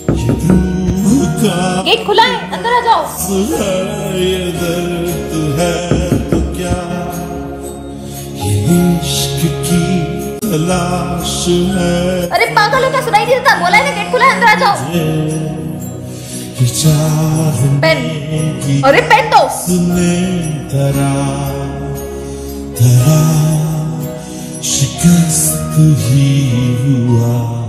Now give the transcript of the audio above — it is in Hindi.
गेट खुला है, अंदर आ जाओ। ये दर्द है तो क्या, ये इश्क की तलाश है। अरे पागल हो क्या, सुनाई नहीं देता? बोला है ना गेट खुला है, अंदर आ जाओ। पेन, अरे पेन दो। तरा शिकस्त ही हुआ।